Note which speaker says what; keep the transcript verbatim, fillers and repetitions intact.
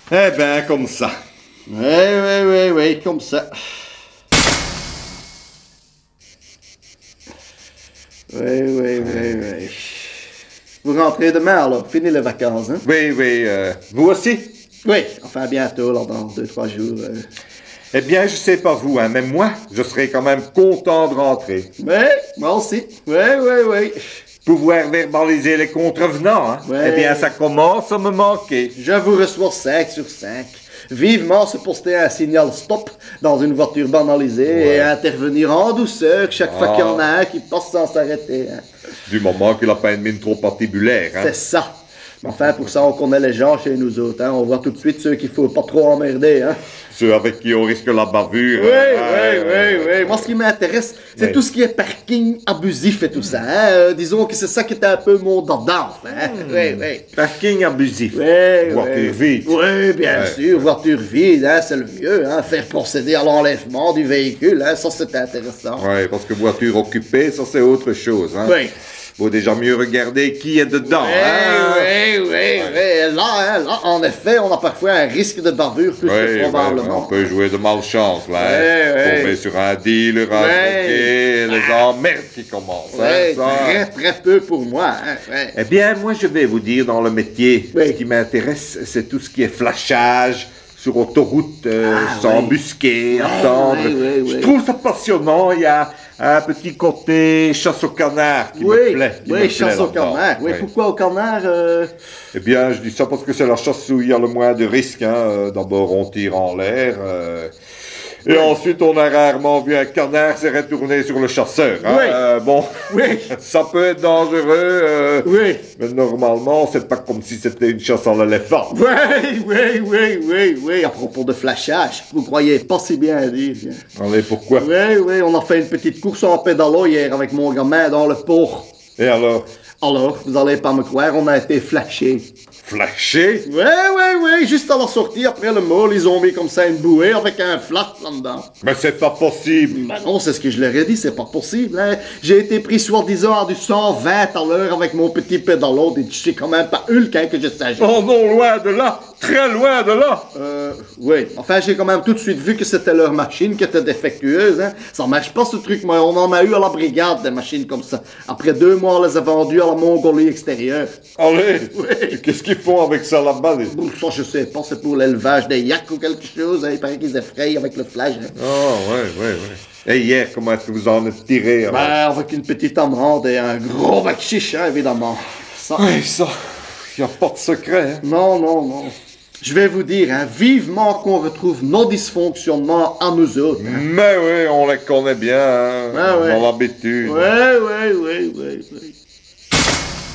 Speaker 1: Eh ben, comme ça.
Speaker 2: Oui, oui, oui, oui, comme ça. Oui, oui, oui, oui. Vous rentrez demain alors, fini les vacances, hein?
Speaker 1: Oui, oui, euh, vous aussi?
Speaker 2: Oui, enfin bientôt, là, dans deux, trois jours. Euh...
Speaker 1: Eh bien, je sais pas vous, hein, mais moi, je serais quand même content de rentrer.
Speaker 2: Oui, moi aussi. Oui, oui, oui.
Speaker 1: Pouvoir verbaliser les contrevenants, hein?
Speaker 2: Ouais.
Speaker 1: Eh bien, ça commence à me manquer.
Speaker 2: Je vous reçois cinq sur cinq. Vivement se poster un signal stop dans une voiture banalisée
Speaker 1: Ouais.
Speaker 2: et intervenir en douceur chaque
Speaker 1: Ah.
Speaker 2: fois qu'il y en a un qui passe sans s'arrêter. Hein.
Speaker 1: Du moment qu'il n'a pas une mine trop patibulaire, hein?
Speaker 2: C'est ça. Enfin, pour ça, on connaît les gens chez nous autres. Hein. On voit tout de suite ceux qu'il faut pas trop emmerder. Hein.
Speaker 1: Ceux avec qui on risque la bavure.
Speaker 2: Oui,
Speaker 1: hein.
Speaker 2: oui,
Speaker 1: Ouais,
Speaker 2: oui,
Speaker 1: ouais,
Speaker 2: oui. Moi, ce qui m'intéresse, c'est
Speaker 1: Ouais.
Speaker 2: tout ce qui est parking abusif et tout ça. Hein. Euh, disons que c'est ça qui était un peu mon dada, enfin. Hein. Oui, oui.
Speaker 1: Parking abusif.
Speaker 2: Oui,
Speaker 1: Voiture
Speaker 2: oui.
Speaker 1: vide.
Speaker 2: Oui, bien
Speaker 1: Ouais.
Speaker 2: sûr, voiture vide, hein, c'est le mieux. Hein. Faire procéder à l'enlèvement du véhicule, hein, ça c'est intéressant.
Speaker 1: Ouais, parce que voiture occupée, ça c'est autre chose, hein?
Speaker 2: Oui.
Speaker 1: Faut déjà mieux regarder qui est dedans,
Speaker 2: Oui,
Speaker 1: hein?
Speaker 2: oui, oui, oui. Là, hein, là, en effet, on a parfois un risque de bavure plus
Speaker 1: Ouais,
Speaker 2: que
Speaker 1: ouais,
Speaker 2: probablement.
Speaker 1: on peut jouer de malchance, là.
Speaker 2: Ouais,
Speaker 1: hein.
Speaker 2: ouais.
Speaker 1: Tomber sur un dealer, un
Speaker 2: Ouais.
Speaker 1: drogué, les emmerdes qui commencent,
Speaker 2: Oui,
Speaker 1: hein, ça.
Speaker 2: très, très peu pour moi. Hein, ouais.
Speaker 1: Eh bien, moi, je vais vous dire, dans le métier,
Speaker 2: Oui.
Speaker 1: ce qui m'intéresse, c'est tout ce qui est flashage sur autoroute, euh,
Speaker 2: Ah,
Speaker 1: s'embusquer,
Speaker 2: oui.
Speaker 1: attendre.
Speaker 2: Oui, oui, oui.
Speaker 1: Je trouve ça passionnant. Il y a un petit côté chasse au canard qui
Speaker 2: Oui,
Speaker 1: me plaît. qui me
Speaker 2: oui,
Speaker 1: plaît
Speaker 2: chasse au
Speaker 1: là-dedans.
Speaker 2: canard. Oui,
Speaker 1: Ouais.
Speaker 2: pourquoi au canard euh...
Speaker 1: Eh bien, je dis ça parce que c'est la chasse où il y a le moins de risques. Hein. Euh, D'abord, on tire en l'air. euh, Et
Speaker 2: Oui.
Speaker 1: ensuite, on a rarement vu un canard se retourner sur le chasseur. Hein.
Speaker 2: Oui.
Speaker 1: Euh, bon,
Speaker 2: Oui.
Speaker 1: ça peut être dangereux. euh,
Speaker 2: Oui.
Speaker 1: Mais normalement, c'est pas comme si c'était une chasse à l'éléphant.
Speaker 2: Oui, oui, oui, oui, oui. À propos de flashage, vous croyez pas si bien dire. Hein.
Speaker 1: Allez, pourquoi?
Speaker 2: Oui, oui, on a fait une petite course en pédalo hier avec mon gamin dans le port.
Speaker 1: Et alors?
Speaker 2: Alors, vous allez pas me croire, on a été flashés.
Speaker 1: Flashé?
Speaker 2: Oui, oui, oui, juste à la sortie, après le mall, ils ont mis comme ça une bouée avec un flash là-dedans.
Speaker 1: Mais c'est pas possible.
Speaker 2: Ben non, c'est ce que je leur ai dit, c'est pas possible. Hein. J'ai été pris soi-disant à du cent vingt à l'heure avec mon petit pédalo, et je suis quand même pas Hulk, hein, que je sache.
Speaker 1: Oh non, loin de là. Très loin de là.
Speaker 2: Euh, oui. Enfin, j'ai quand même tout de suite vu que c'était leur machine qui était défectueuse, hein. Ça marche pas, ce truc, mais on en a eu à la brigade, des machines comme ça. Après deux mois, on les a vendues à la Mongolie extérieure.
Speaker 1: Allez.
Speaker 2: Oui.
Speaker 1: Qu'est-ce qu'ils font avec ça là-bas? les-
Speaker 2: Bon, ça, je sais pas, c'est pour l'élevage des yaks ou quelque chose, hein. Il paraît qu'ils effrayent avec le flash, hein.
Speaker 1: Oh, ouais, ouais, ouais. Et hier, comment est-ce que vous en êtes tiré, alors?
Speaker 2: Ben, avec une petite amende et un gros bac chiche, hein, évidemment. Ça...
Speaker 1: Ouais, ça, y a pas de secret, hein.
Speaker 2: Non, non, non. Je vais vous dire, hein, vivement qu'on retrouve nos dysfonctionnements à nous autres. Hein.
Speaker 1: Mais oui, on les connaît bien, hein.
Speaker 2: Ah ouais.
Speaker 1: On a l'habitude.
Speaker 2: Ouais, ouais, ouais, ouais, ouais.